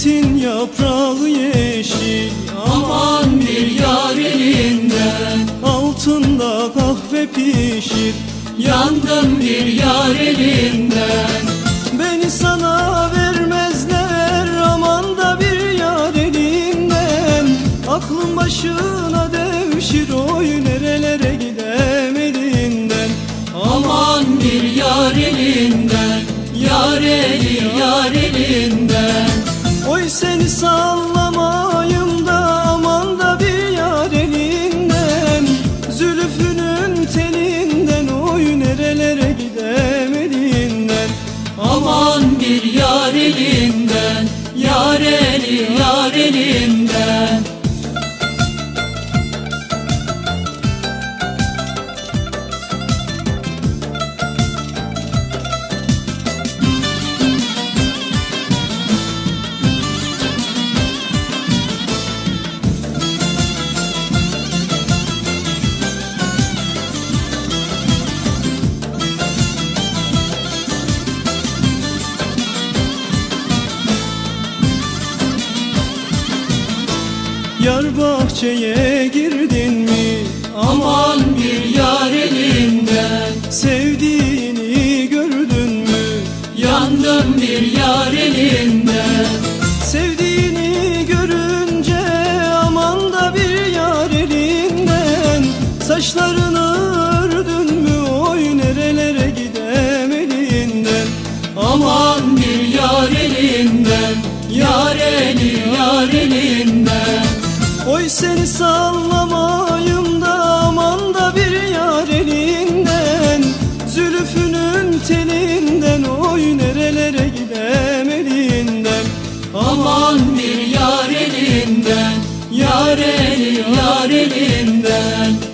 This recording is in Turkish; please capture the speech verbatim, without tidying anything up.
Zeytin yaprağı yeşil, aman bir yar elinden. altında kahve pişir, yandım bir yar elinden. beni sana vermezler, aman da bir yar elinden. Aklın başına devşir, oy nerelere gidem elinden. Aman bir yar elinden, yar eli yar elinden. Oy seni sallamayım da, aman da bir yar elinden. Zülfüünün telinden, oy nerelere gidem elinden. Aman bir yar elinden, yar eli yar elinden. Yar bahçeye girdin mi, Aman bir yar elinden. sevdiğini gördün mü, Yandım bir yar elinden. sevdiğini görünce aman da bir yar elinden. Saçlarını ördün mü, oy nerelere gidem elinden. Aman bir yar elinden, yar eli yar elinden. Oy seni sallamayım da, aman da bir yar elinden. Zülfüünün telinden, oy nerelere gidem elinden. Aman bir yar elinden, yar eli yar elinden.